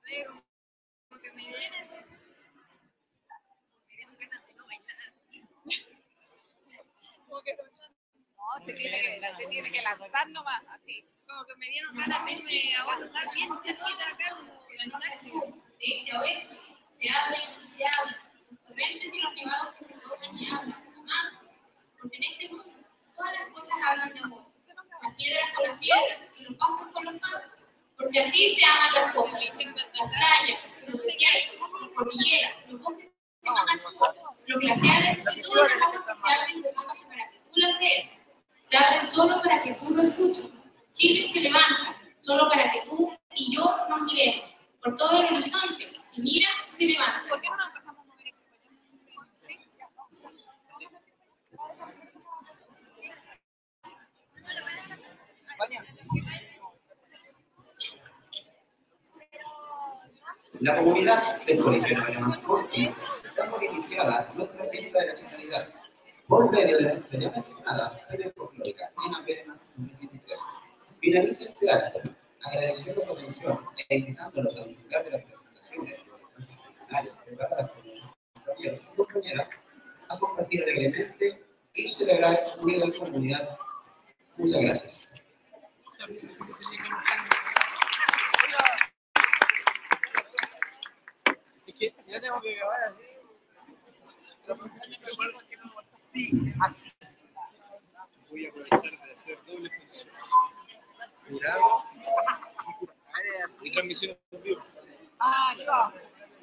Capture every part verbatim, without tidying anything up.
Como que me viene, me dieron ganas de no bailar. Como que no, se tiene que, se tiene que lanzar nomás, así. Como que me dieron ganas de irme a otro lugar bien cerquita acá, como en un árbol. Sí, ya ves, se abren y se abren. Los torrentes y los nevados que se tocan y hablan, amados. Porque en este mundo todas las cosas hablan de amor. Las piedras con las piedras y los pastos con los pastos. Porque así se aman las cosas. Las playas, los desiertos, las cordilleras, los bosques que van al sur, los glaciares y todas las aguas que se abren dejándose para que tú las veas. Se abren solo para que tú lo escuches. Chile se levanta solo para que tú y yo nos miremos. Por todo el horizonte, si mira, se levanta. ¿Por qué no nos empezamos a mover La comunidad del Colegio Alemán Sporting está por iniciada nuestra fiesta de la nacionalidad, por medio de nuestra ya mencionada feria folclórica en apenas dos mil veintitrés. Finaliza este acto agradeciendo su atención e invitándolos a disfrutar de las presentaciones de las tradicionales preparadas por nuestros compañeros y compañeras a compartir alegremente y celebrar unido en comunidad. Muchas gracias. Yo tengo que grabar así. Sí, así. Voy a aprovechar de hacer doble función. Jurado y transmisión en vivo. Ah, ya.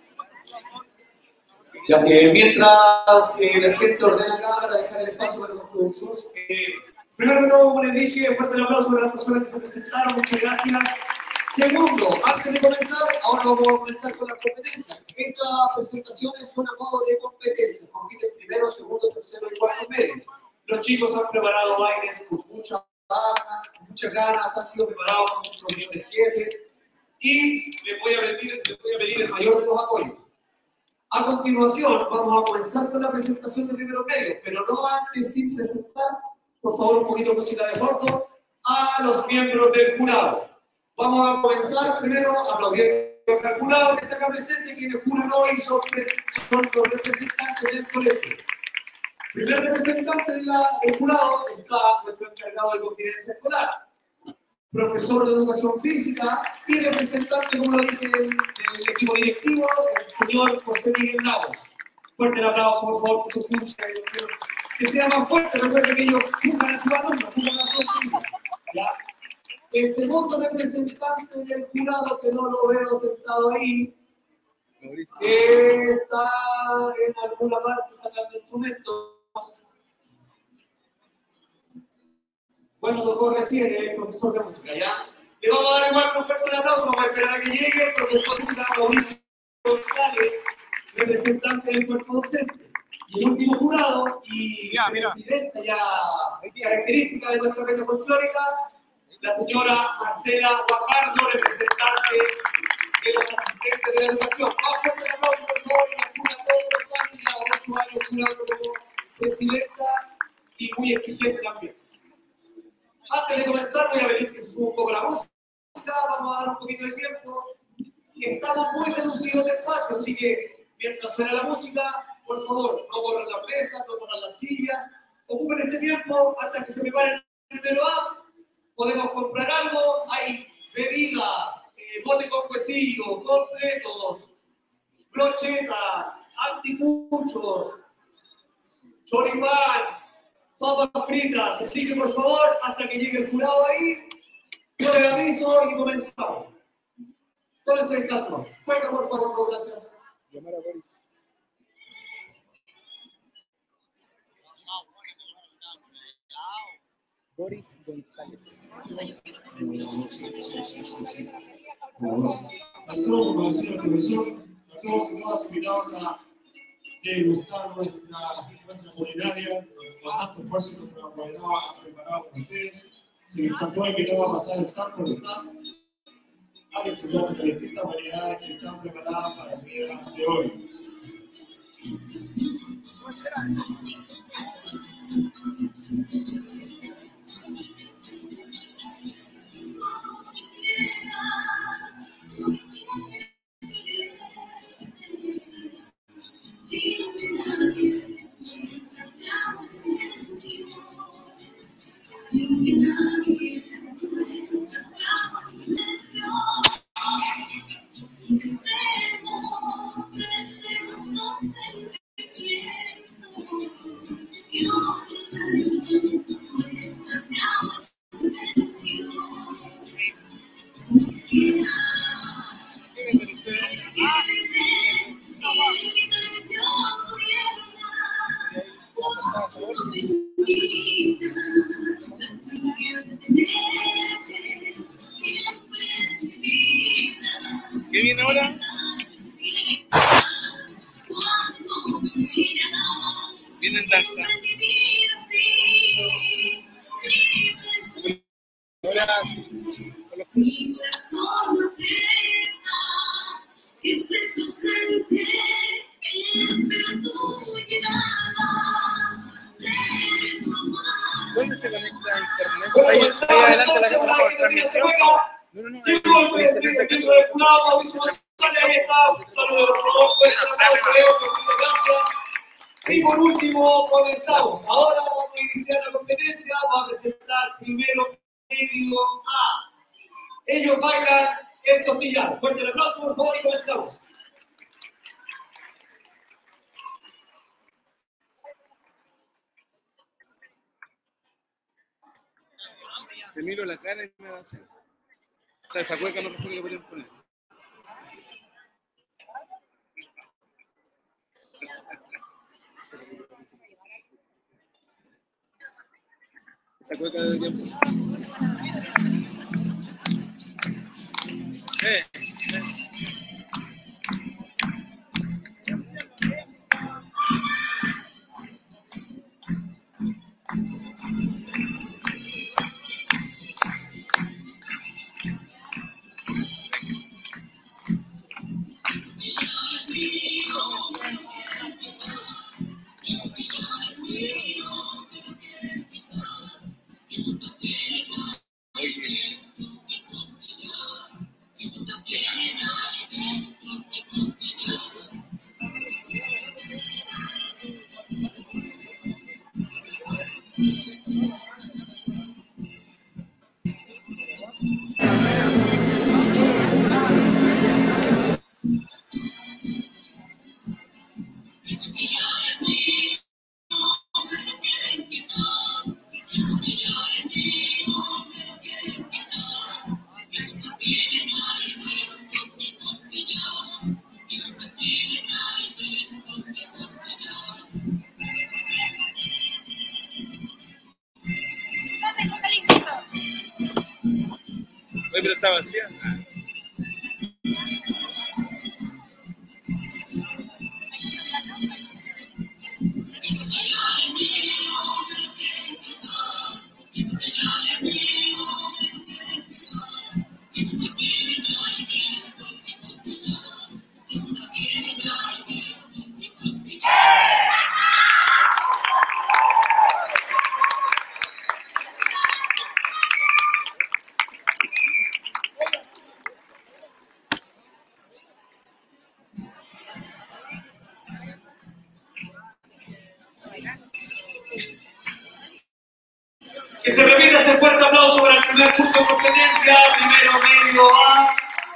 Ya que mientras eh, la gente ordena acá para dejar el espacio para los cursos, eh, primero que todo, como les dije, fuerte el aplauso para las personas que se presentaron, muchas gracias. Segundo, antes de comenzar, ahora vamos a comenzar con las competencias. Estas presentaciones son a modo de competencias, compiten primero, segundo, tercero y cuarto medios. Los chicos han preparado bailes con muchas ganas, con muchas ganas, han sido preparados con sus profesores jefes y les voy a pedir, les voy a pedir el mayor de los apoyos. A continuación, vamos a comenzar con la presentación de primeros medios, pero no antes sin presentar, por favor, un poquito de música de fondo, a los miembros del jurado. Vamos a comenzar primero aplaudiendo al jurado que está acá presente, quienes juran hoy son, son los representantes del colegio. Primer representante de la, del jurado está nuestro encargado de contingencia escolar, profesor de educación física y representante, como lo dije, del, del equipo directivo, el señor José Miguel Lagos. Fuerte el aplauso, por favor, que se escuche, que sea más fuerte. Recuerden que ellos jugan a su alumno, jugan a su alumno. El segundo representante del jurado, que no lo veo sentado ahí, eh, está en alguna parte sacando instrumentos. Bueno, tocó recién el profesor de música, ¿ya? Le vamos a dar igual un fuerte aplauso, vamos a esperar a que llegue el profesor de música Mauricio González, representante del cuerpo docente. Y el último jurado y ya, presidenta ya característica de nuestra feria folclórica, la señora Marcela Guajardo, representante de los asistentes de la educación. Más fuerte el aplauso, por favor, y a todos los años, y a ocho años jurado como presidenta y muy exigente también. Antes de comenzar, voy a pedir que se suba un poco la música, vamos a dar un poquito de tiempo. Estamos muy reducidos de espacio, así que mientras suena la música, por favor, no corran las mesas, no corran las sillas, ocupen este tiempo hasta que se prepare el primero A. Podemos comprar algo, hay bebidas, eh, bote con huesillo, completos, brochetas, anticuchos, choripán, papas fritas, así que por favor, hasta que llegue el jurado ahí, yo le aviso y comenzamos. Tómense el caso. Cuenta, por favor, gracias. Llamar a Boris. Boris González. A todos, como decía el profesor, a todos y todas invitados a degustar nuestra, nuestra culinaria, con tanto esfuerzo que nuestra comunidad ha preparado con ustedes. Se les están todos invitados a pasar stand por stand, a disfrutar de las distintas variedades que están preparadas para el día de hoy. Vienen danza. Ahora sí. ¿Dónde se conecta a internet? Bueno, Ahí, comenzamos ahí adelante la entonces cámara con por la transmisión. Hueca. No, no, no. Sí, ahí, con por el internet acá. equipo de Funado, Mauricio González, ahí está. Un saludo, por favor, fuerte el aplauso de Oso, muchas gracias. Y por último, comenzamos. Ahora vamos a iniciar la competencia. Vamos a presentar primero medio A. Ellos bailan el costillar. Fuerte el aplauso, por favor, y comenzamos. Te miro la cara y me da así. O sea, esa cueca no refiere que podrían poner. Esa cueca debería poner. Eh, eh. Oye, pero está vacía. Ah. Que se repita ese fuerte aplauso para el primer curso de competencia, primero medio A.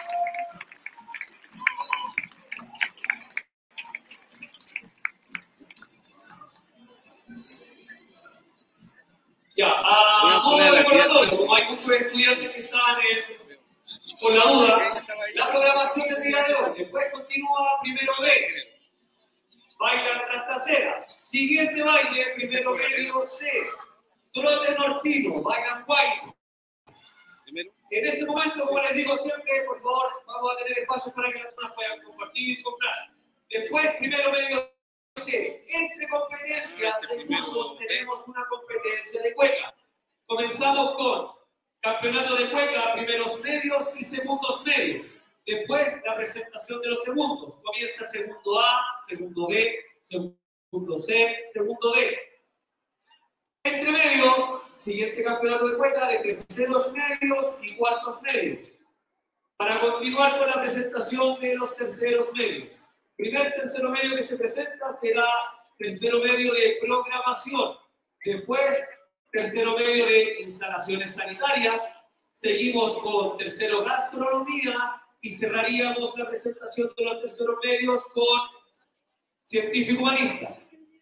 Ya, a modo de recordatorio, como hay muchos estudiantes que están en, con la duda, la programación del día de hoy, después continúa primero B, bailan tras trasera, siguiente baile, primero medio C, trote nortino, bailan guayno. En ese momento, como les digo siempre, por favor, vamos a tener espacios para que las personas puedan compartir y comprar. Después, primero medio C. Entre competencias de cursos tenemos una competencia de cueca. Comenzamos con campeonato de cueca, primeros medios y segundos medios. Después, la presentación de los segundos. Comienza segundo A, segundo B, segundo C, segundo D. Entre medio, siguiente campeonato de cueca de terceros medios y cuartos medios. Para continuar con la presentación de los terceros medios. Primer tercero medio que se presenta será tercero medio de programación. Después, tercero medio de instalaciones sanitarias. Seguimos con tercero gastronomía y cerraríamos la presentación de los terceros medios con científico humanista.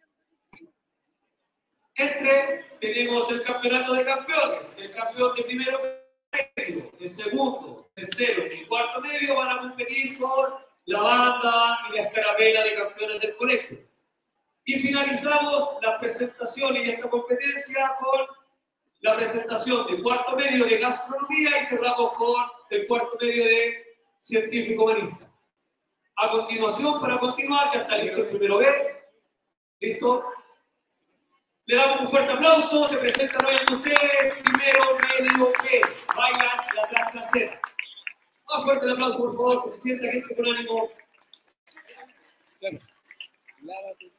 Entre tenemos el campeonato de campeones. El campeón de primero medio, de segundo, tercero y cuarto medio van a competir por la banda y la escarapela de campeones del colegio. Y finalizamos la presentación y esta competencia con la presentación de cuarto medio de gastronomía y cerramos con el cuarto medio de científico humanista. A continuación, para continuar, ya está listo el primero B, ¿Listo? Le damos un fuerte aplauso, se presentan hoy ante ustedes, primero, medio, que bailan la tras trasera. Más fuerte el aplauso, por favor, que se sienta gente con ánimo. Claro. Lávate.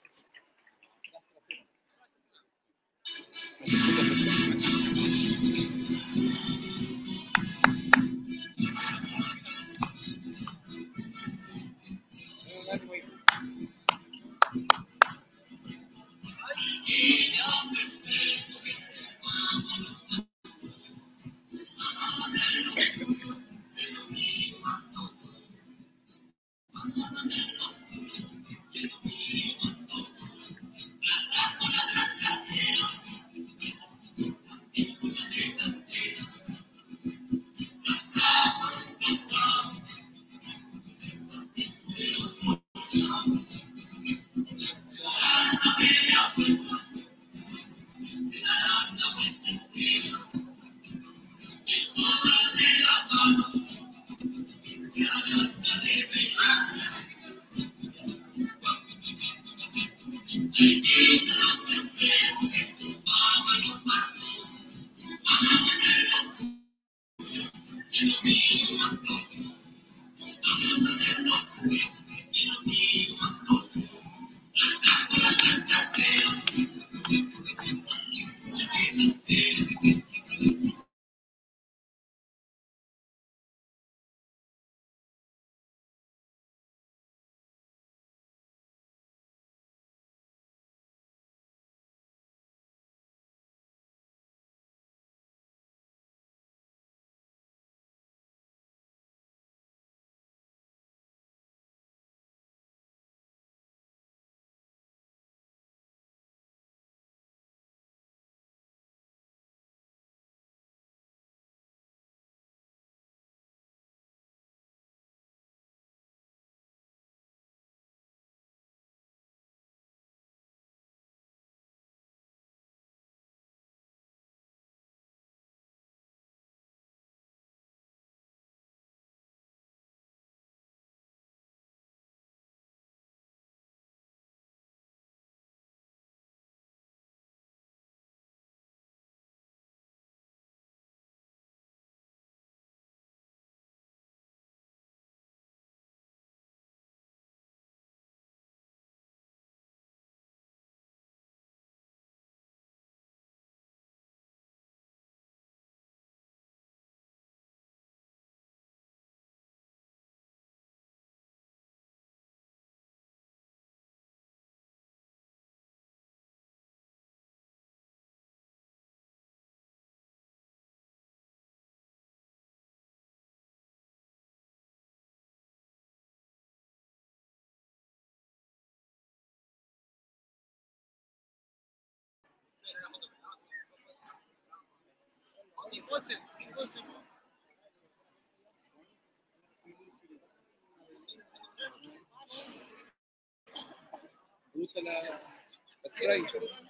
¿Te gusta la, la spray?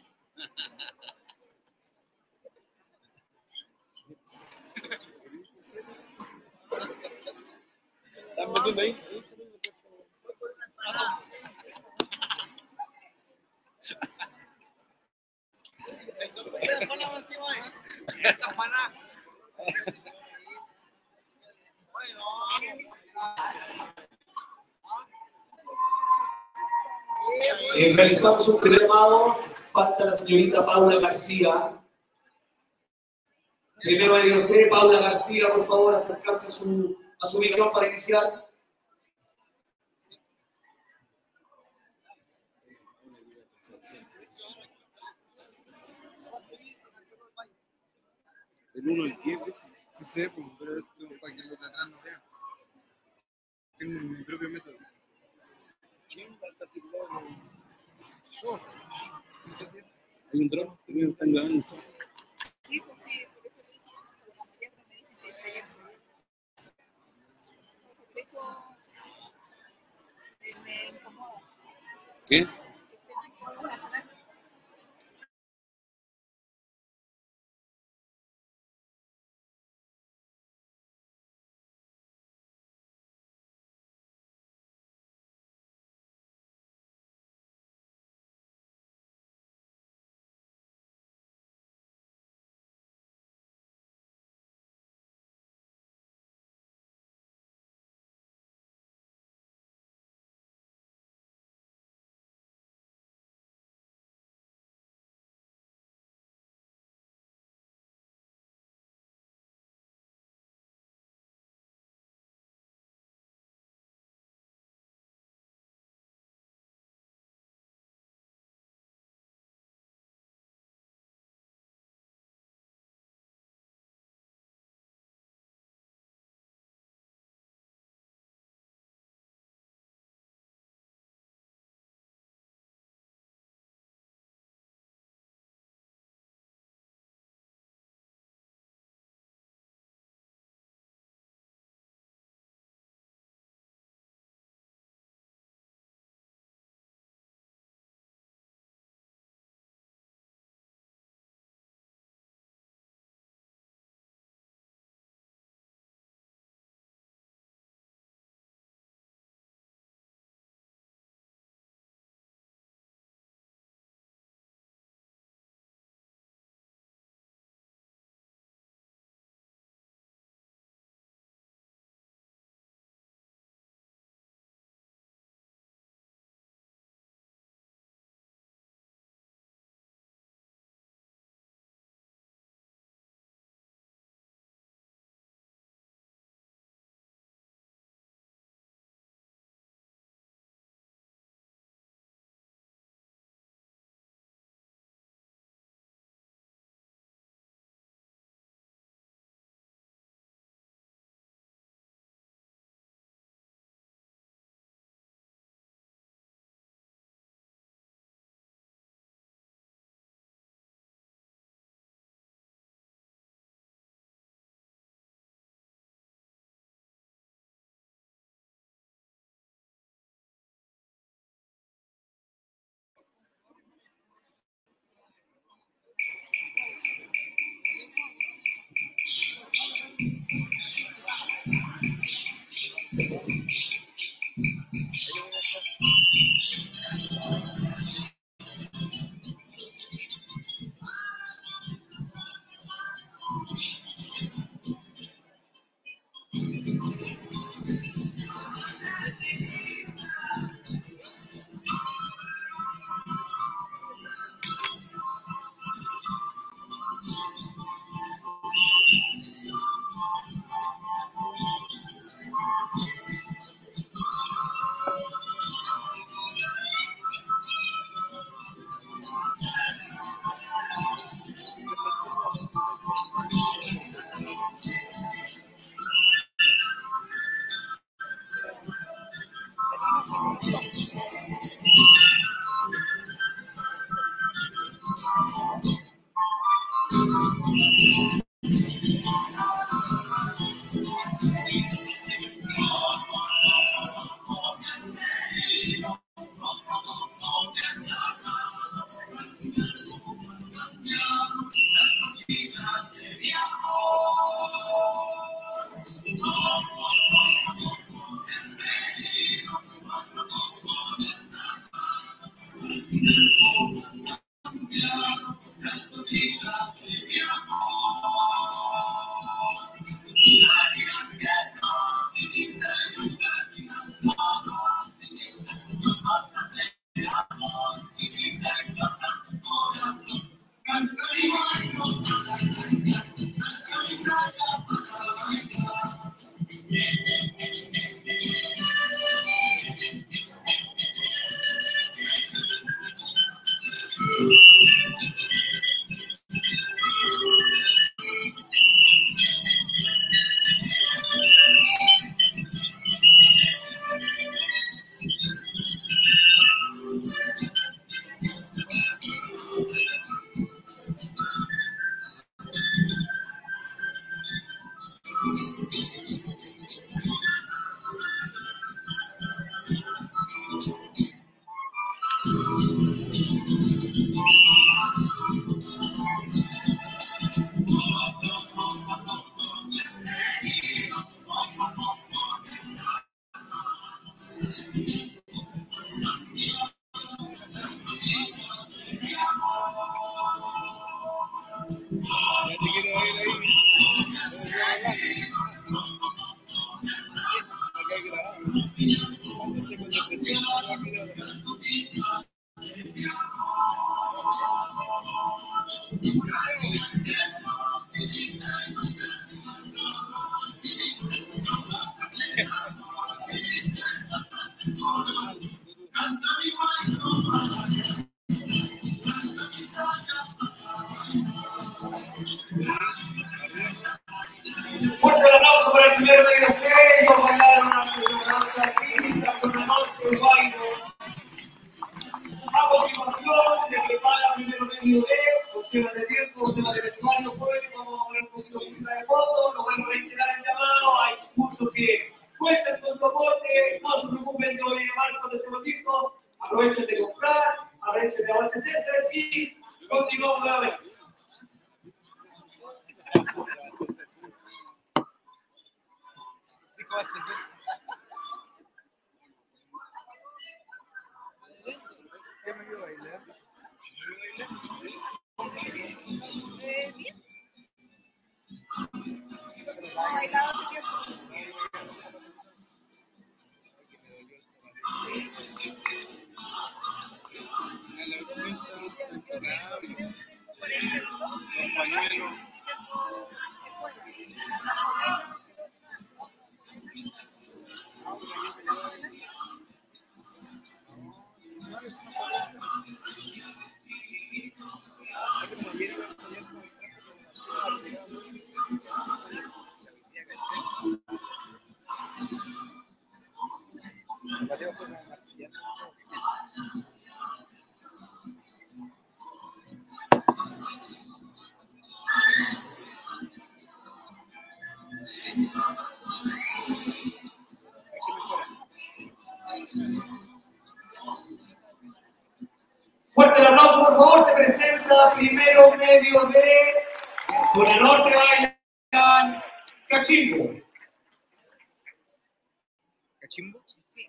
¿Están metiendo ahí? Eh, realizamos un primer llamado, falta la señorita Paula García. Primero medio C, Paula García, por favor, acercarse a su, a su micrófono para iniciar. El uno el quince. Sí sé, pues, pero esto es para que los de atrás no vean. Tengo mi propio método. ¿Quién va a estar filmando? Oh. ¿Hay un dron? ¿Por qué me están grabando? Sí, pues sí, por eso la mañana me dice que está ayer. Por eso eh, me incomoda. ¿Qué? Que estén todos atrás. Ya te quiero ver ahí. Acá hay grabado. Mándese con depresión. Fuerte el aplauso para el primer medio seis. Vamos a bailar una danza artística sobre el norte del baile. A continuación se prepara el primer medio de con temas de tiempo, con temas de vestuario, joven. Vamos a poner un poquito de música de fondo. Nos vuelvo a reiterar el llamado. Hay cursos que cuenten con su aporte. No se preocupen, que voy a llamar cuando estemos listos. Aprovechen de comprar, aprovechen de abastecerse y continuamos nuevamente. Dijo abastecer. ¿Qué me dio a bailar? Eh, bien. No ha bailado hace tiempo. A la ochenta, claro. Los pañuelos. Fuerte el aplauso, por favor. Se presenta primero medio de Zona Norte, bailan Cachimbo. ¿Cachimbo? Sí.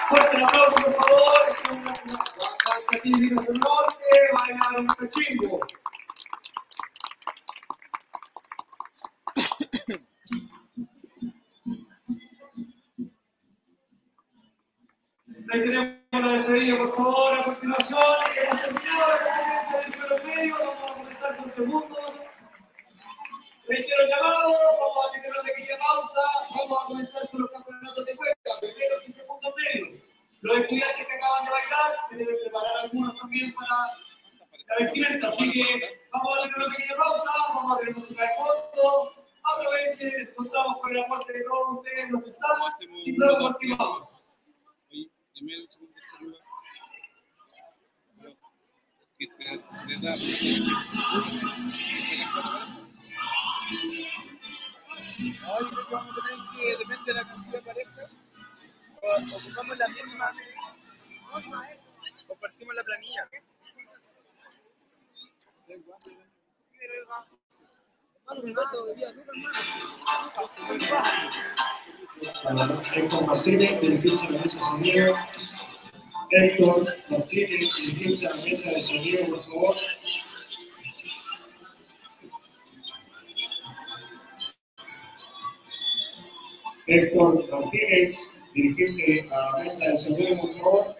Fuerte el aplauso, por favor. Alcance aquí, Vinos del Norte, vayan a ver un cachingo. Ahí tenemos la despedida, por favor. A continuación, hemos terminado la competencia dentro de los medios. Vamos a comenzar con segundos. Reitero el llamado, vamos a tener una pequeña pausa. Vamos a comenzar con los campeonatos de cuenca, primeros y segundos medios. Los estudiantes que acaban de bailar se deben preparar algunos también para la vestimenta. Así que vamos a tener una pequeña pausa, vamos a tener música de fondo. Aprovechen, les contamos con el aporte de todos ustedes, los estados y luego continuamos. Primero, segundo, tercer lugar. Que se les da. Ay, creo que vamos a tener que, depende de la cantidad de parejas, ocupamos la misma, compartimos la planilla. Héctor Martínez, dirigirse a la mesa de sonido. Héctor Martínez, dirigirse a la mesa de sonido, por favor. Héctor Martínez, dirigirse a la mesa de sonido, por favor.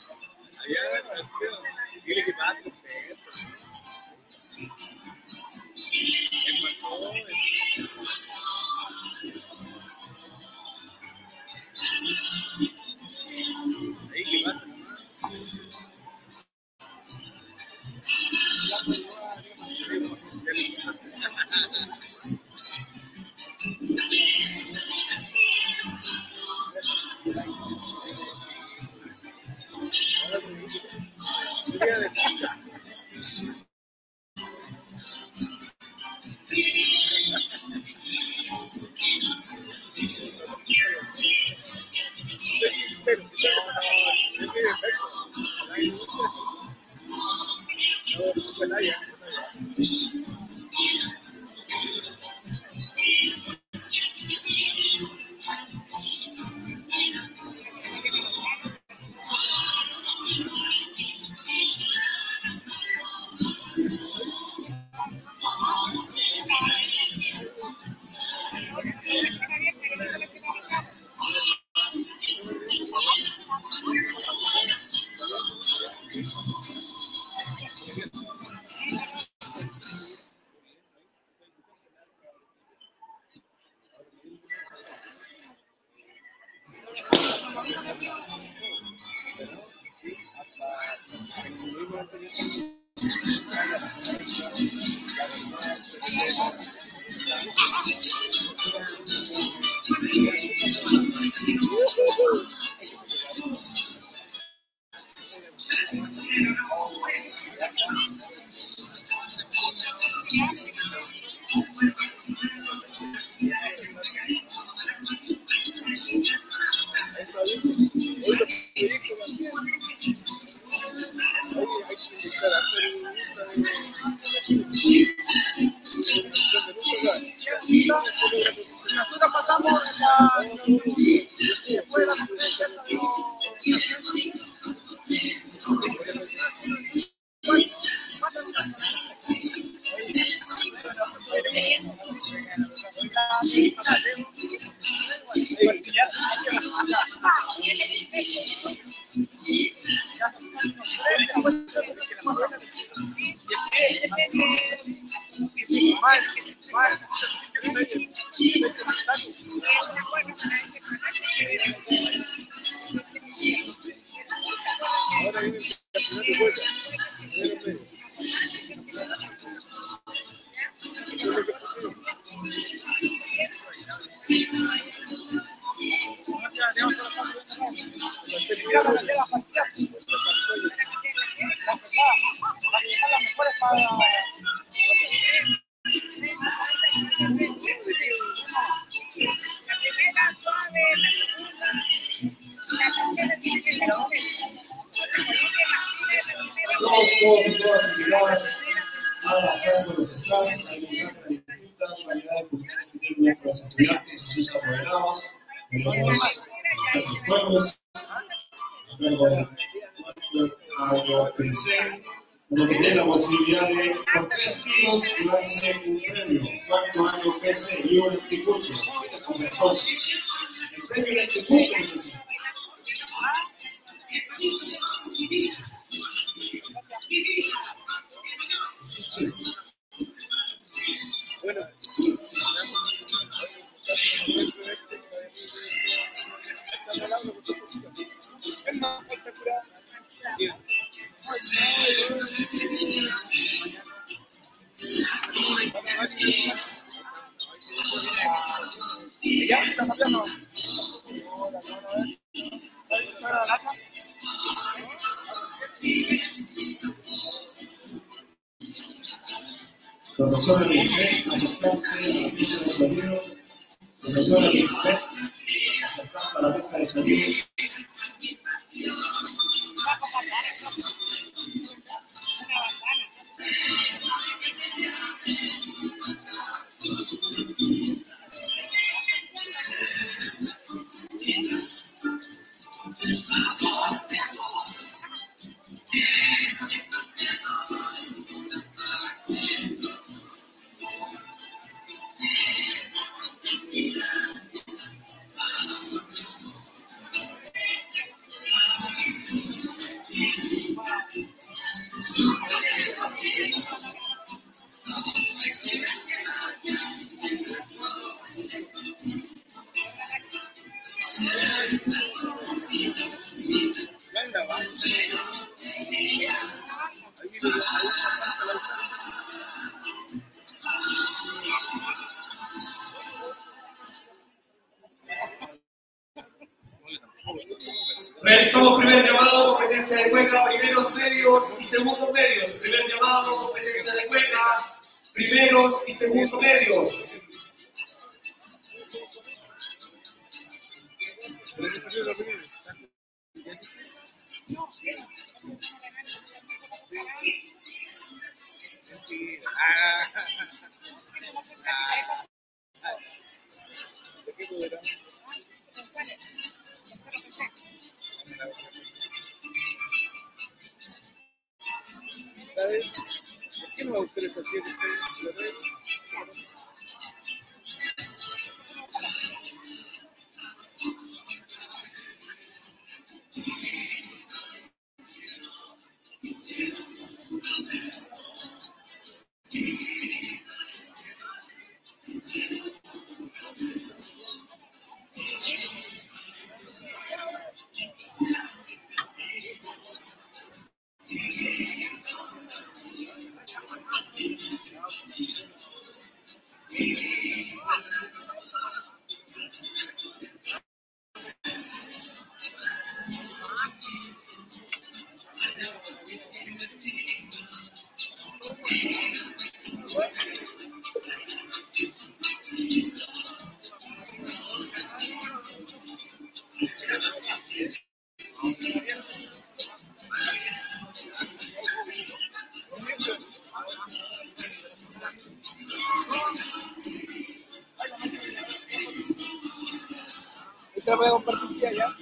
Ahí que pasa. Nosotros pasamos la después de la conferencia Todos, todos y todas invitadas a pasar por los estrados, a encontrar las distintas variedades culturales que tienen nuestros estudiantes y sus apoderados. Tenemos los juegos, luego a yo pensé, donde tiene la posibilidad de, por tres tiros, llevarse un premio. Cuarto año P C y un anticucho. Mira con mejor. El premio era anticucho, P C. Bueno, ¿qué más falta curar? ¿Ya? ¿Estás hablando? Profesora Lisbeth, acercarse a la mesa de sonido. Profesora Lisbeth, acercarse a la mesa de sonido. Realizamos primer llamado, competencia de cueca, primeros medios y segundos medios. Primer llamado, competencia de cueca, primeros y segundos medios. ¿Sabes? ¿Por qué no va a buscar esa serie? ¿Se la voy a compartir ya? ya?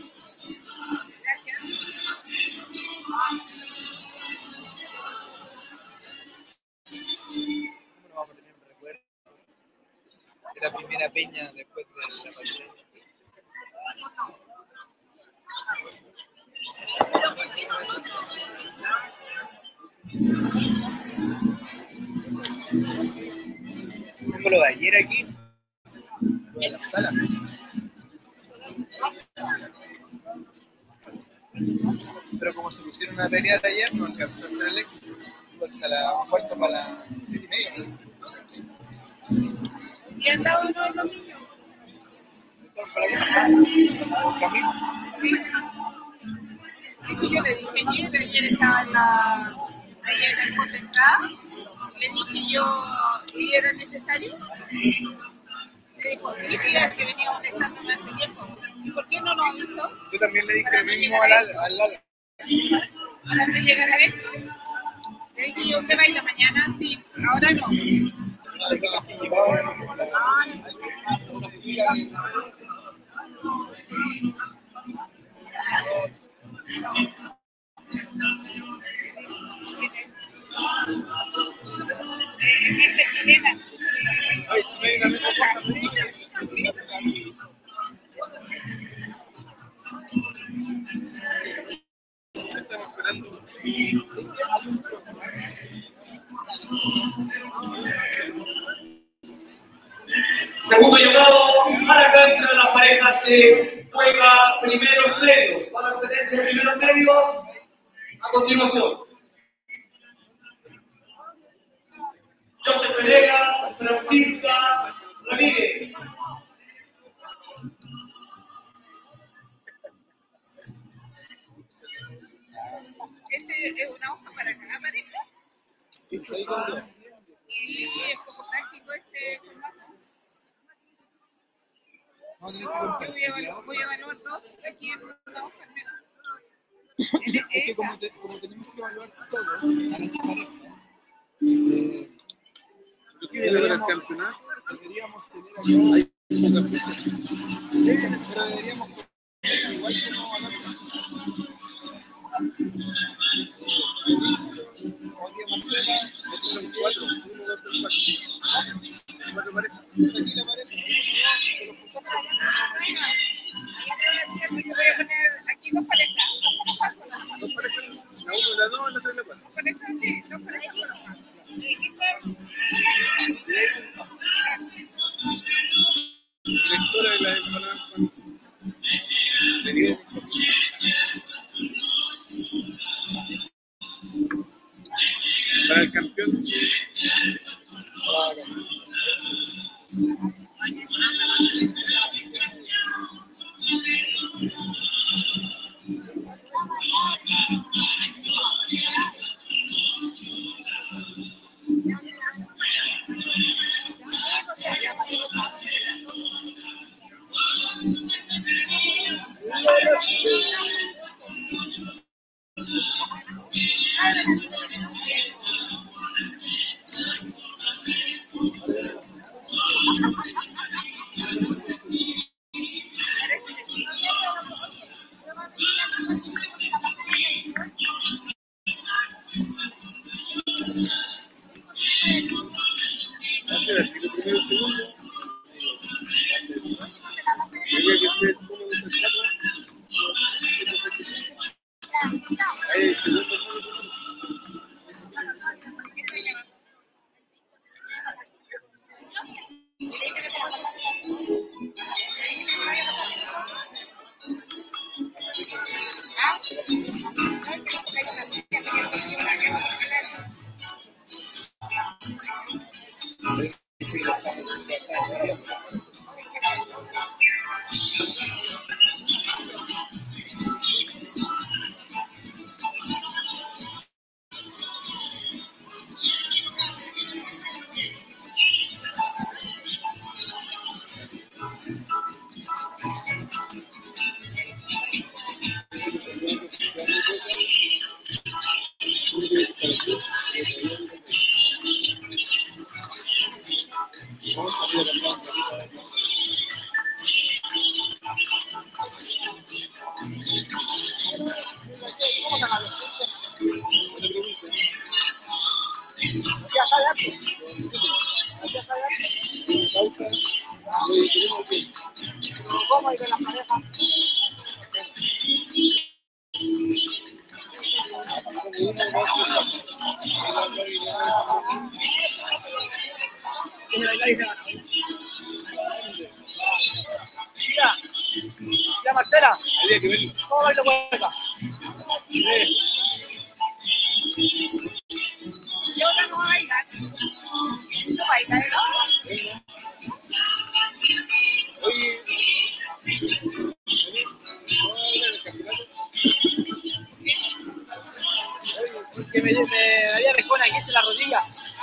¿Cómo no vamos a tener un recuerdo de la primera peña después de la pandemia? Tengo lo de ayer aquí, en la sala. Pero como se pusieron a pelear ayer, no alcanzó a hacer el éxito. Hasta la puerta para las siete y media. ¿Y han dado uno de los niños? Entonces, para la casa, camino. Sí. Es que yo le dije ayer, ayer estaba en la. Ayer en el concentrado, le dije yo si era necesario. Me dijo, sí, tía, que venía molestándome hace tiempo. ¿Y por qué no nos avisó? Yo también le dije Para lo no mismo llegar al a Lala. Al Lala. Para no llegar a esto. Le dije yo, ¿usted va a ir mañana? Sí, ahora no. preparando. Segundo llamado a la cancha de las parejas de juega primeros medios. Van a competencia de primeros medios a continuación. Joseph Venegas, Francisca Ramírez. Este es una hoja para cada pareja. Sí, sí, ahí cambió. Y es poco práctico este formato. Vamos a tener que Yo compartir voy a la evaluar, hoja. voy a evaluar dos aquí en una hoja al menos. Es que como, te- como tenemos que evaluar todo a las parejas, eh, deberíamos, deberíamos tener acá pero deberíamos poner igual como hablamos. Oye, Marcela, estos son cuatro, uno, dos, tres, cuatro. Cuatro parejas. Esa aquí la pareja, uno, dos, te los Voy a poner aquí dos parejas. Dos parejas. dos parejas, la uno, la dos, la tres, la cuatro. Dos parejas, sí, dos parejas. Directora de la empanada. Le digo. Para el campeón. Para el campeón. ¿Cómo hay de las parejas? Mira, mira Marcela, Había que verlo. ¿cómo bailo cueca? Yo no voy a bailar. No bailar, ¿no? Oye, Que me, me había respondido aquí en la rodilla.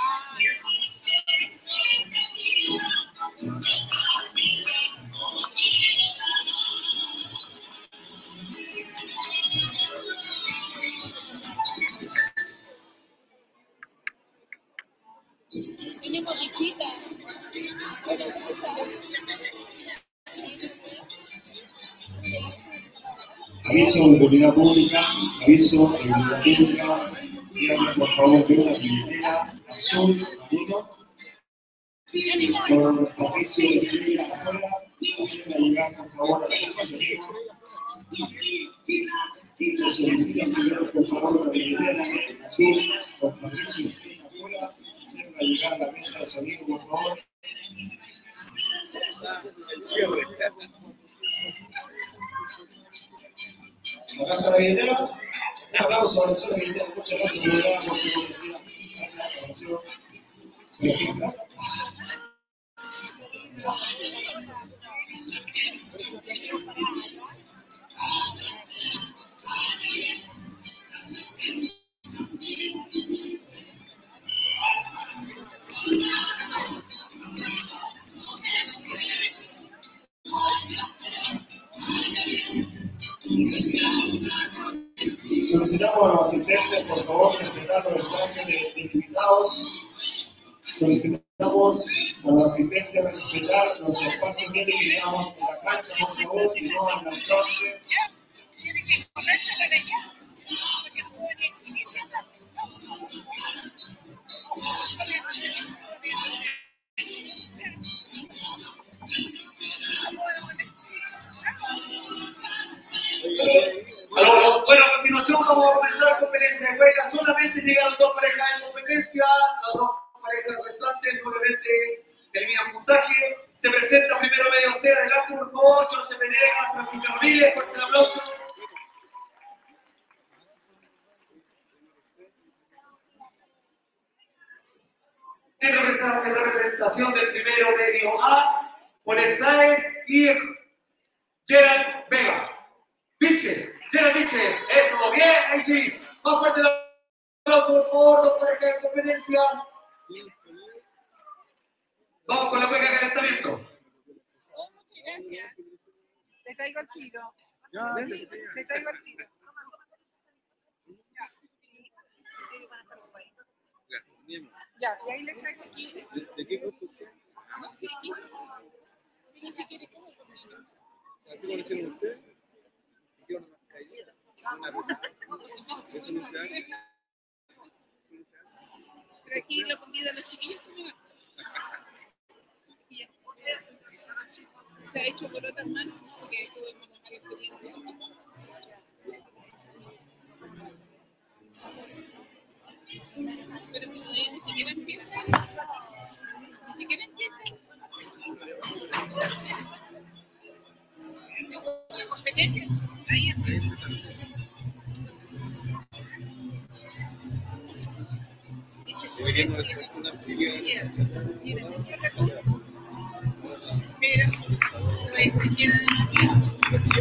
Tenemos visita. Aviso de autoridad pública, aviso de autoridad pública, cierren por favor de una billetera azul, marino, por oficio de escribir afuera, haciendo llegar por favor a la asociación. Se solicita, señor, por favor, la billetera en azul, con Patricio y afuera, hacerla llegar a la mesa de sonido, por favor. Acá está la billetera. Un aplauso a la señora billetera. Muchas gracias por la por su oportunidad. Gracias, agradeció. Gracias. Solicitamos a los asistentes, por favor, respetar los espacios de invitados. Solicitamos a los asistentes respetar los espacios de invitados de la cancha, por favor, y no adelantarse. Tienen que correrse para allá. Porque pueden inscribirse. Bueno, a continuación vamos a comenzar la competencia de cueca. Solamente llegaron dos parejas en competencia. Las dos parejas restantes obviamente terminan puntaje. Se presenta primero medio C. Adelante, por favor. José Venegas, Francisco Ramírez. Fuerte el aplauso. En representación del primero medio A, Juan Sáez y Gerald Vega. Pitches, Gerald Pitches, eso, bien, ahí sí. Más fuerte el aplauso, por favor, dos parejas de competencia. Vamos con la cueca de calentamiento. Muchas gracias. Le traigo el tiro. Ya, Le traigo el tiro. Ya, y ahí le traigo aquí. ¿De, de qué gusto usted? No sé, aquí. No sé qué como conmigo. ¿Así lo hicieron usted? Yo no me caí. Eso no se hace. Pero aquí lo convido a los chiquillos. Se ha hecho por otras manos porque tuve mala experiencia. Pero si todavía ni siquiera empieza. Ni siquiera empieza. La competencia. Ahí empieza. Debería no haber una serie. Pero lo exigieron demasiado.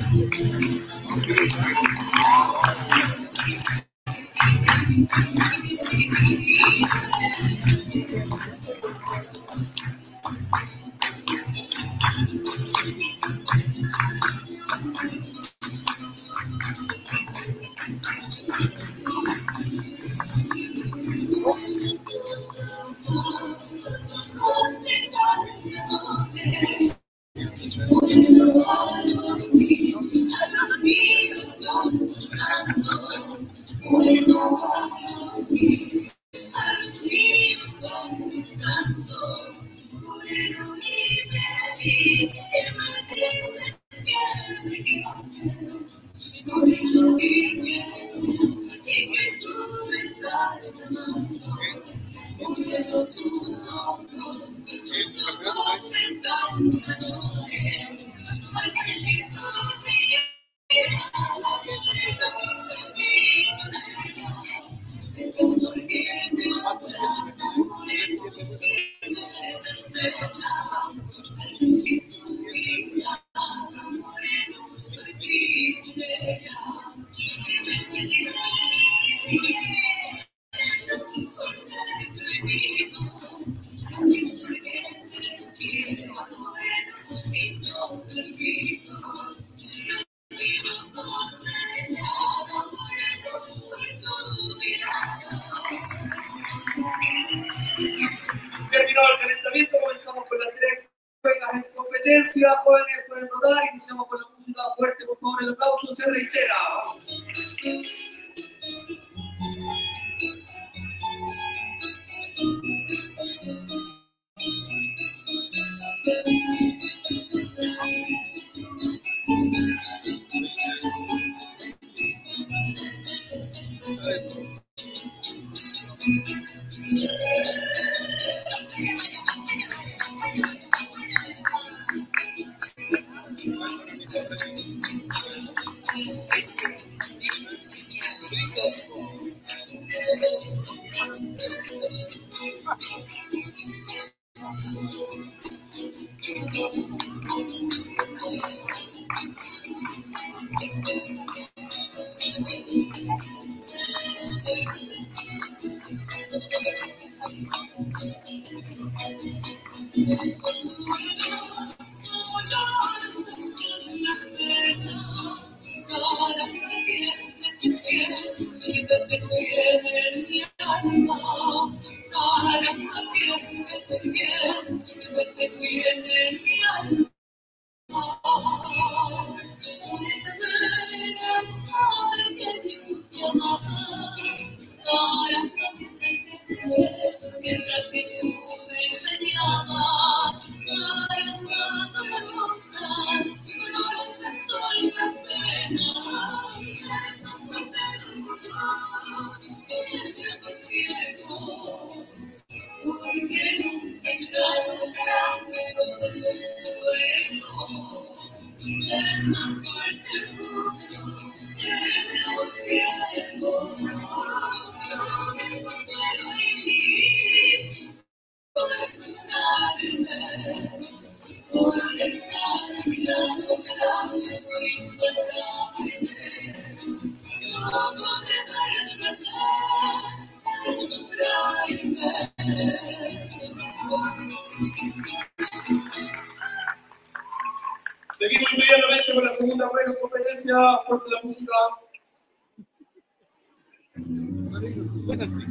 Terminó el calentamiento, comenzamos con las tres cuecas en competencia. Jóvenes pueden rodar, iniciamos con la música fuerte, por favor, el aplauso se reitera. Vamos. Seguimos inmediatamente con la segunda buena competencia. Fuerte la música. Suena así.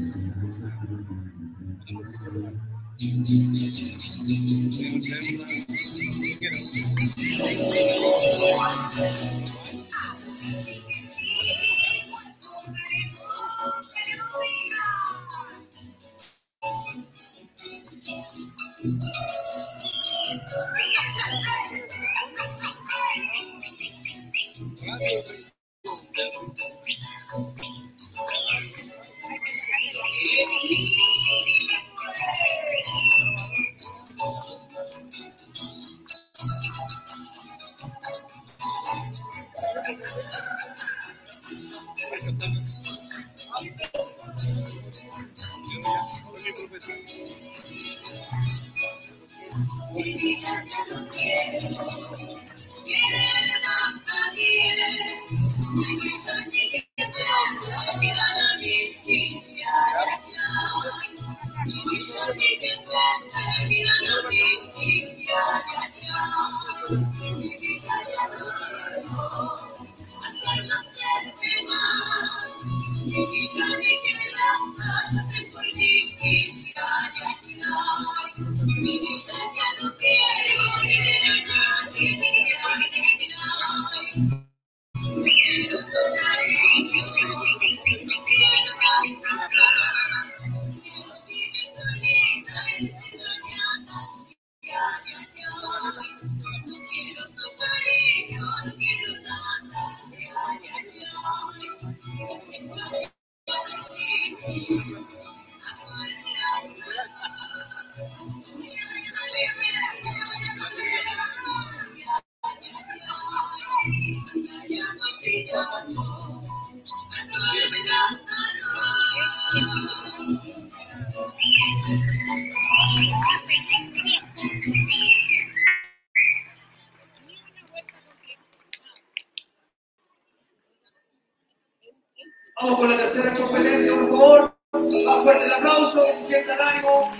Vamos con la tercera competencia, por favor. Más fuerte el aplauso, que se sienta el ánimo.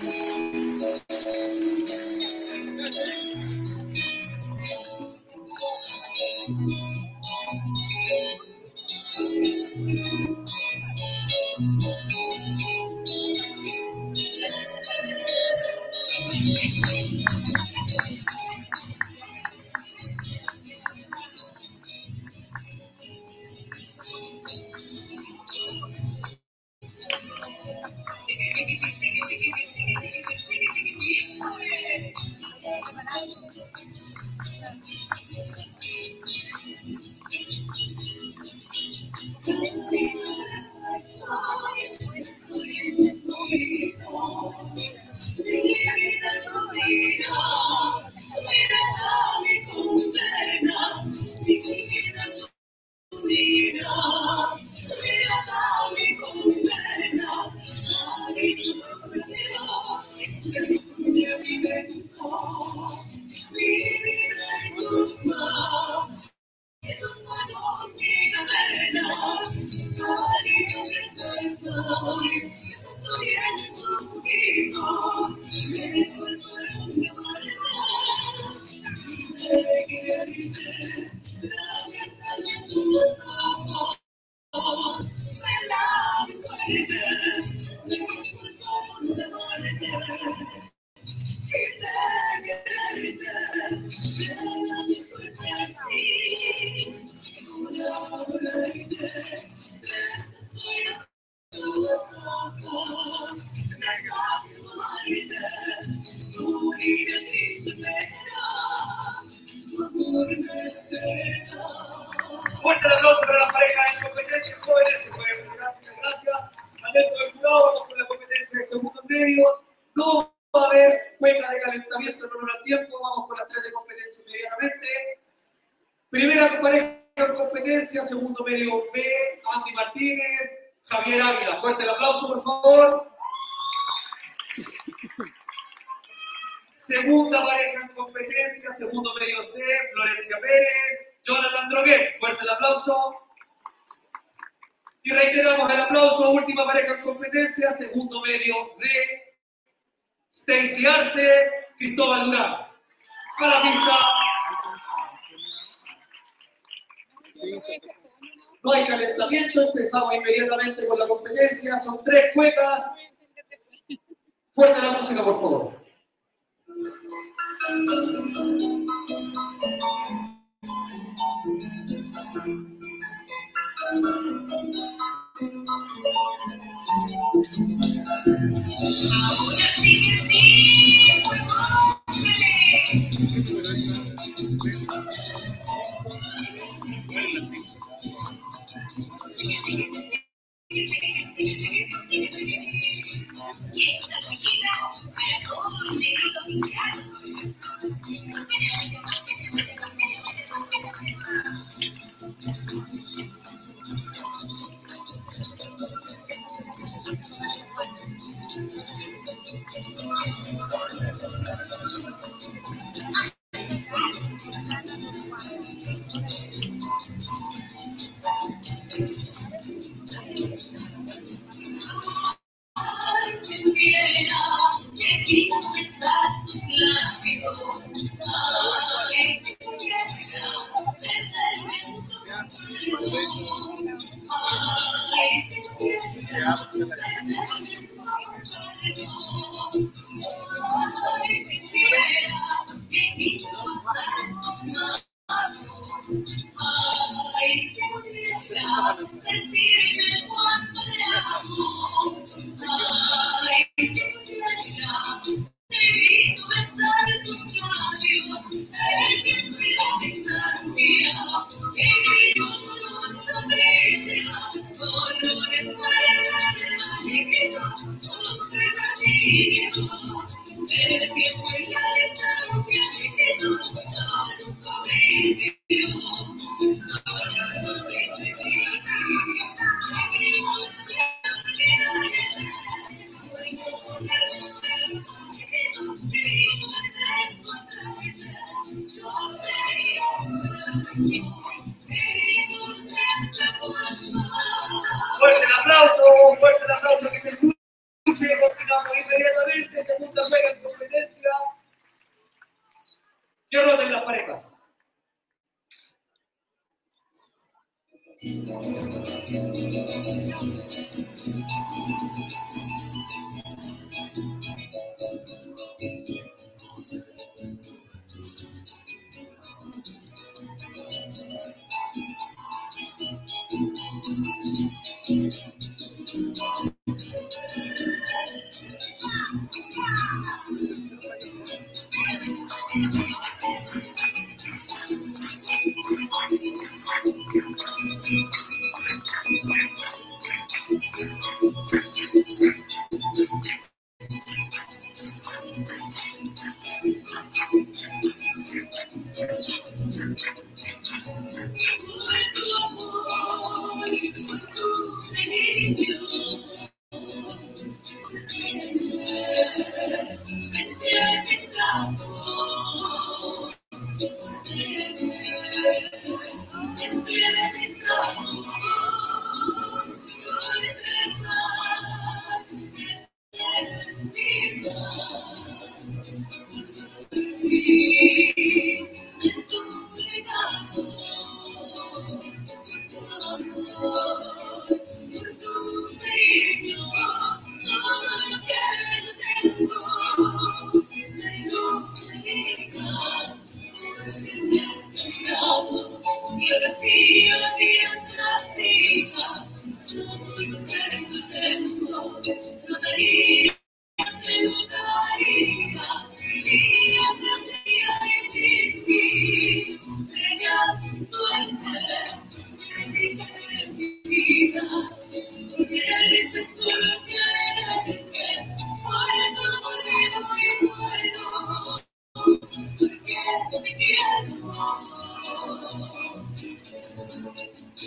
Fuerte el aplauso para la pareja en competencia jóvenes. Muchas gracias. Atento del jurado, vamos con la competencia de segundos medios. No va a haber cueca de calentamiento en honor al tiempo. Vamos con las tres de competencia inmediatamente. Primera pareja en competencia, segundo medio B, Andy Martínez, Javier Ávila. Fuerte el aplauso, por favor. Segunda pareja en competencia, segundo medio C, Florencia Pérez, Jonathan Droguet. Fuerte el aplauso. Y reiteramos el aplauso, última pareja en competencia, segundo medio D, Stacy Arce, Cristóbal Durán. A la pista. No hay calentamiento, empezamos inmediatamente con la competencia, son tres cuecas. Fuerte la música, por favor. Ahora sí que sí, por favor. Fuerte el aplauso, fuerte el aplauso que se escuche. Continuamos inmediatamente, segunda juega en competencia. Que roten las parejas.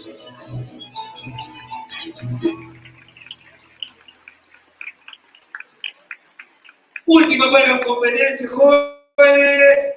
Última para la competencia, jóvenes.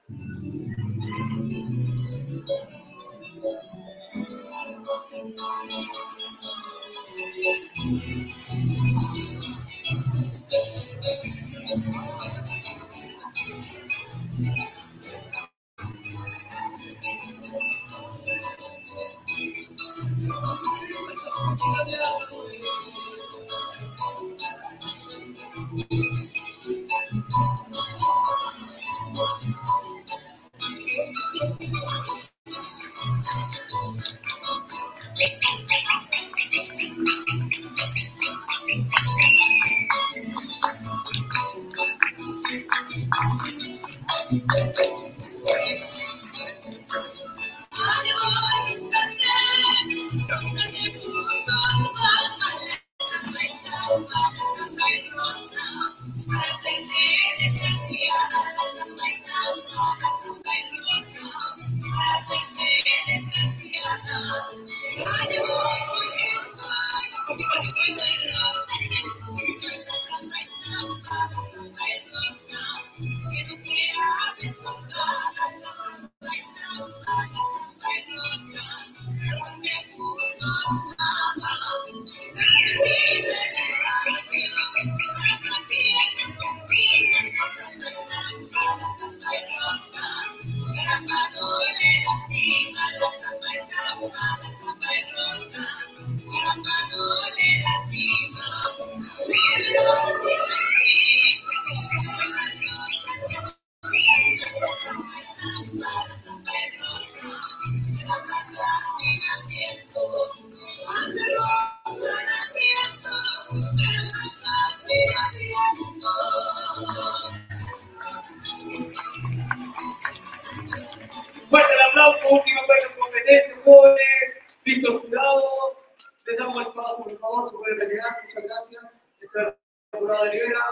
Fuerte el aplauso, última para la competencia, jóvenes. Víctor Jurado, les damos el paso, por favor, se puede retirar, muchas gracias. Esta jurado delibera.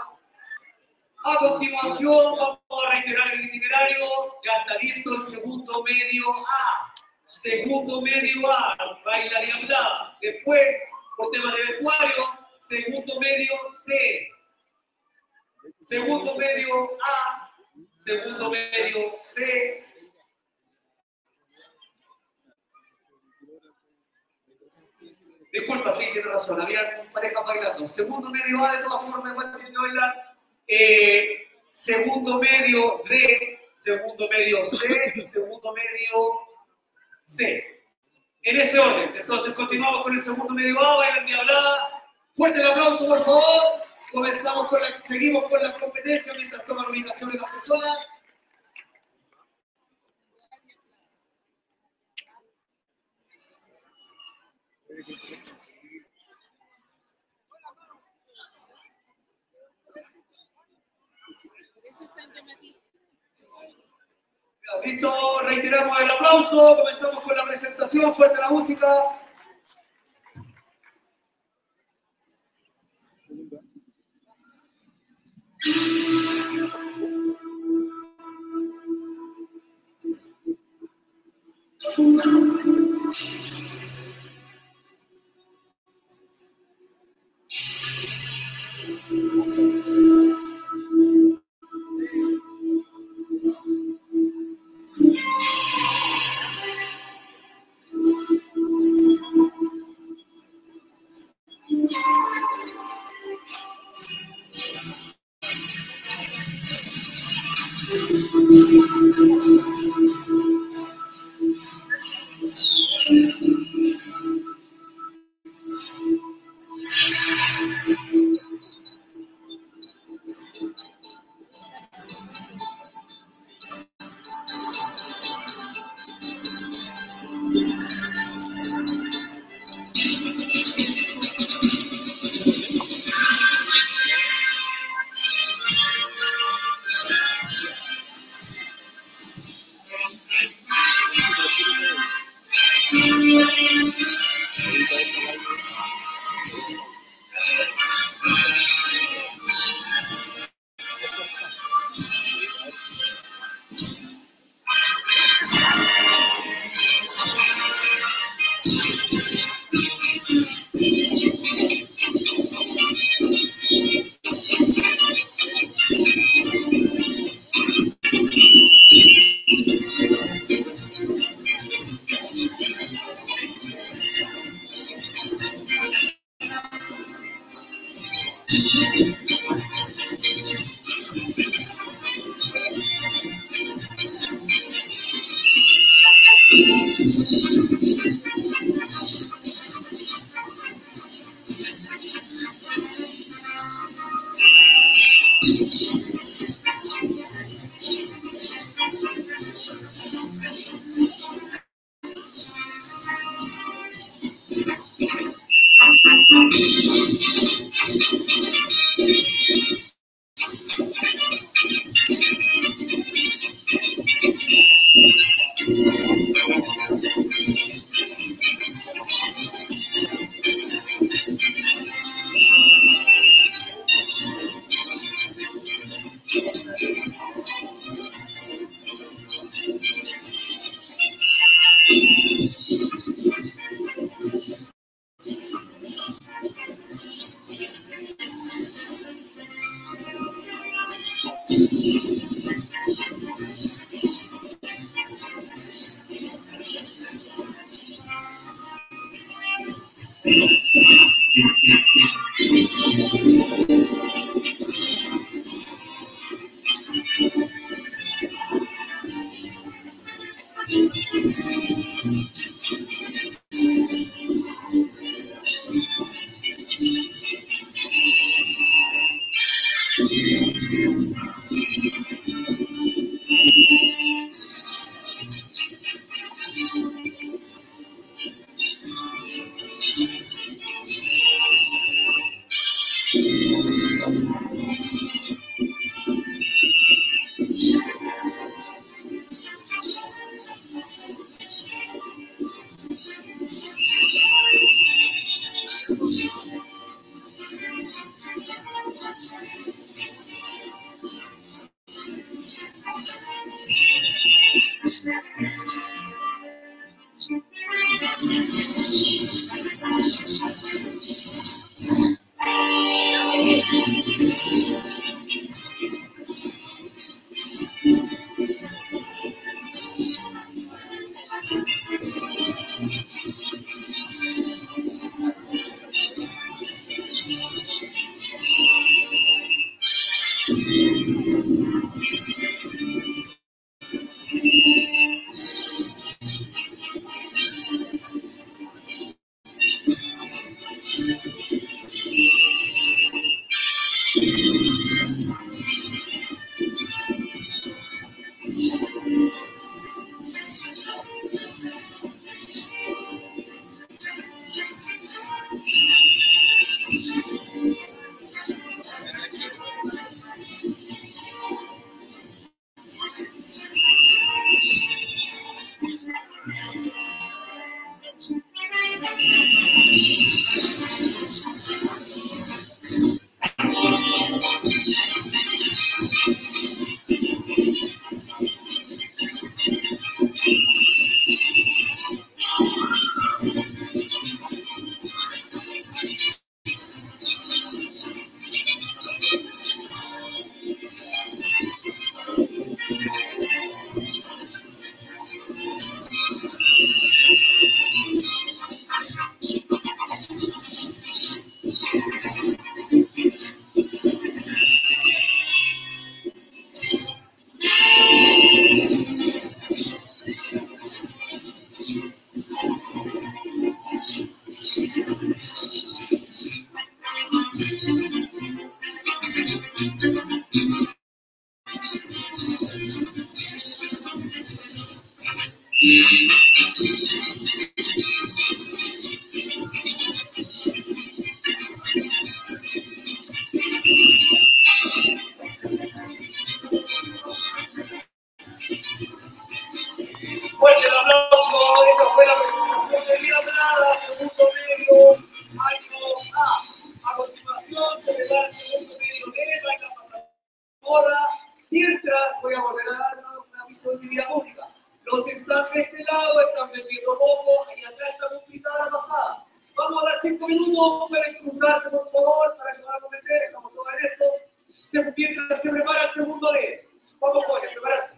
A continuación, vamos a reiterar el itinerario. Ya está listo el segundo medio A. Segundo medio A, bailaría. Después, por tema de vestuario, segundo medio C. Segundo medio A, segundo medio C. Disculpa, sí, tiene razón, había parejas bailando. Segundo medio A, de todas formas, igual tienen que bailar. Eh, segundo medio D, segundo medio C y segundo medio C. En ese orden. Entonces continuamos con el segundo medio A, bailan diablada. Fuerte el aplauso, por favor. Comenzamos con la, seguimos con la competencia mientras toman ubicaciones las personas. Listo, reiteramos el aplauso, comenzamos con la presentación, fuerte la música. cinco minutos, pueden cruzarse por favor para que podamos meter, estamos todos en esto. Se, mientras se prepara el segundo D. Vamos jóvenes, prepararse.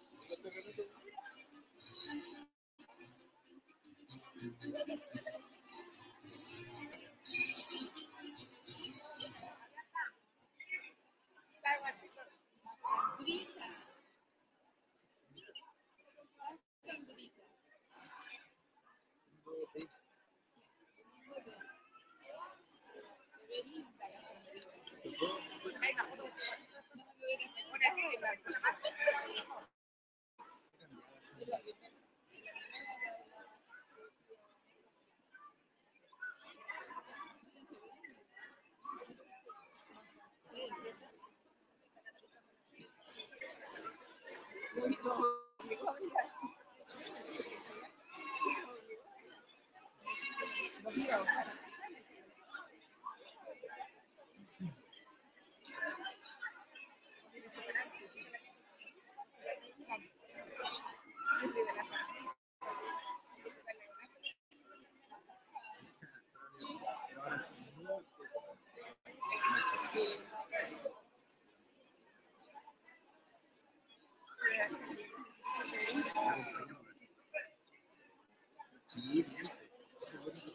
Sí, bien. Ese es bonito.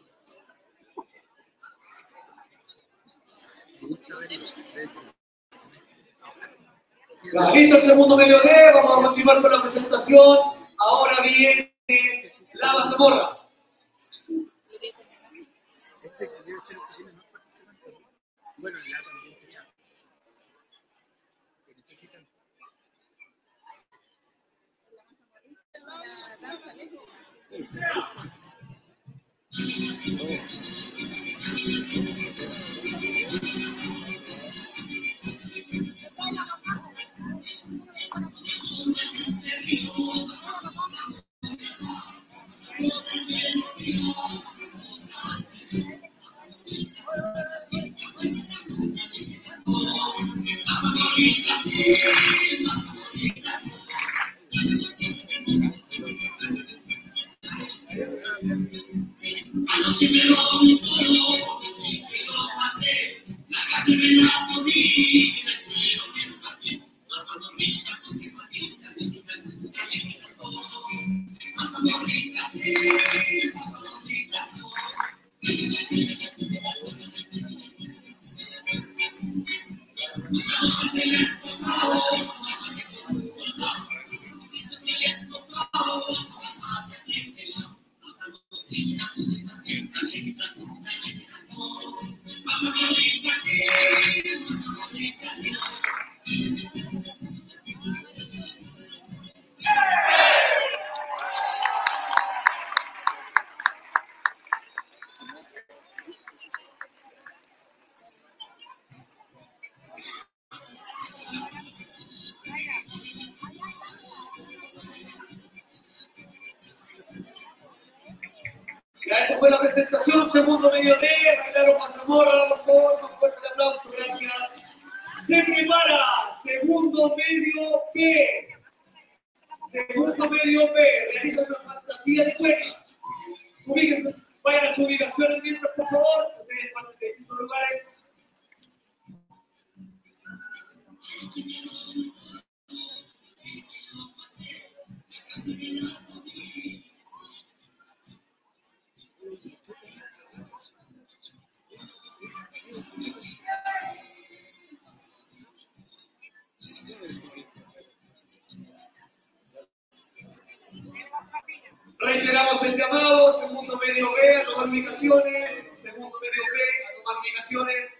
Me gusta ver el de hecho. Ya, listo el segundo medio D, vamos a continuar con la presentación. Ahora viene la mazamorra. Este que debe ser el que tiene más participantes. Bueno, ya también tenía. Que necesitan. Ya, esa fue la presentación, segundo medio D, bailaron mazamorra, por favor, un fuerte aplauso, gracias. Se prepara, segundo medio P. Segundo medio P, realiza una fantasía de cueca. Ubíquense, vayan a su ubicación mientras, por favor, ustedes parten de distintos lugares. Reiteramos el llamado, segundo medio B, a tomar ubicaciones, segundo medio B, a tomar ubicaciones.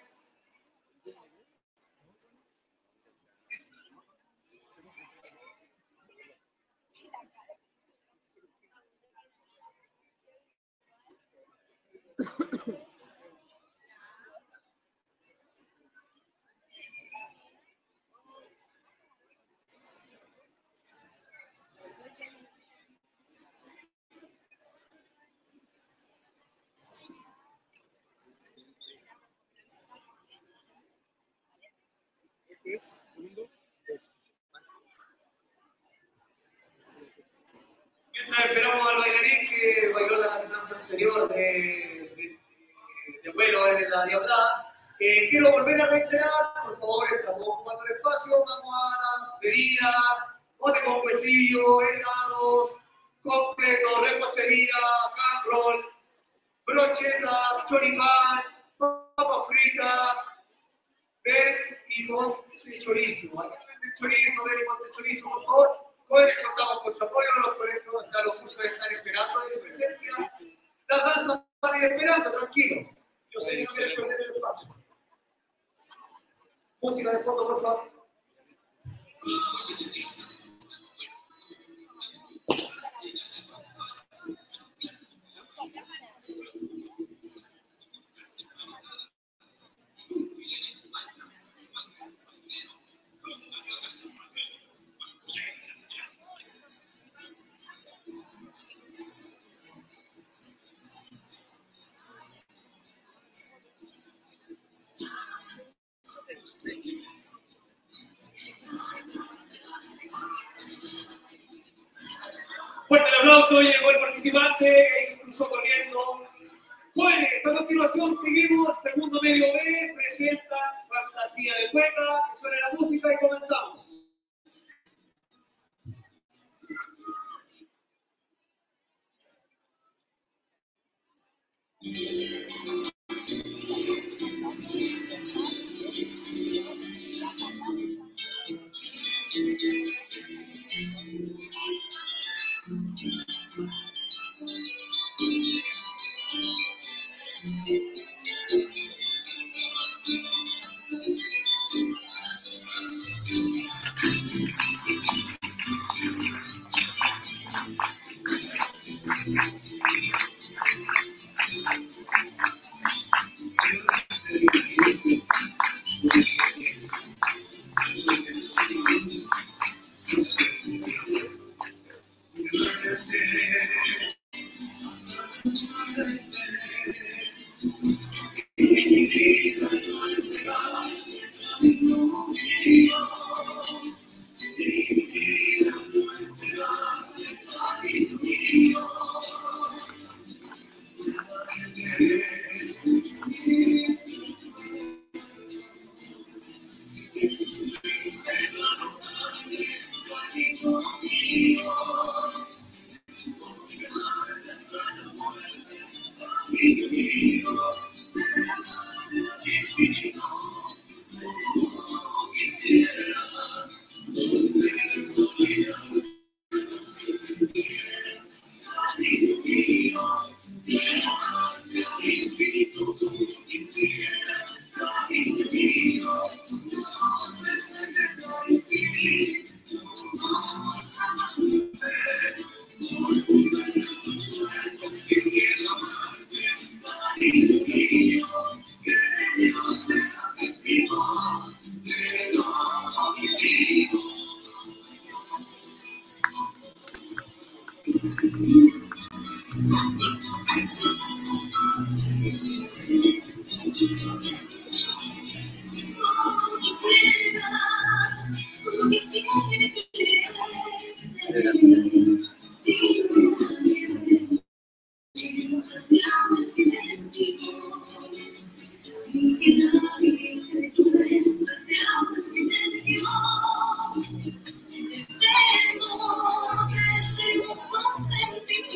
Mientras esperamos al bailarín que bailó la danza anterior de, de bueno, en la diablada. Eh, quiero volver a reiterar, por favor, estamos ocupando el espacio, vamos a las bebidas, bote con huesillo, helados, completo, repostería, can roll, brochetas, choripán, papas fritas, ven y monte chorizo. Aquí venden chorizo, ven y monte chorizo, por favor. Hoy les contamos con su apoyo, los colegios, o sea, los cursos están esperando de su presencia. Las danzas van a ir esperando, tranquilo. Yo sé que no quieren perder el espacio. Música de fondo, por favor. Fuerte el aplauso, llegó el participante, incluso corriendo. Jóvenes, a continuación seguimos, segundo medio B, presenta Fantasía de Cueca, que suena la música y comenzamos.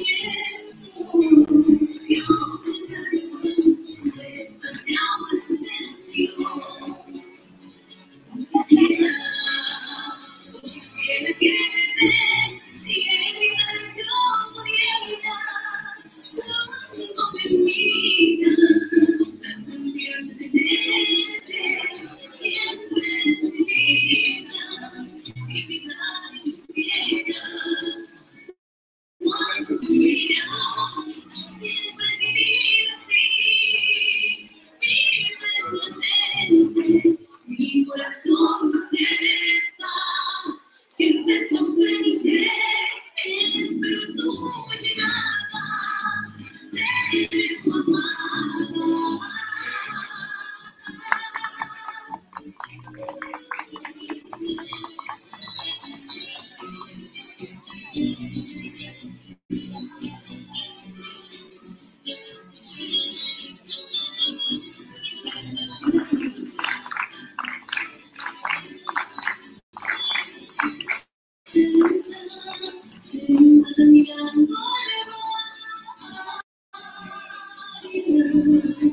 Thank you. you.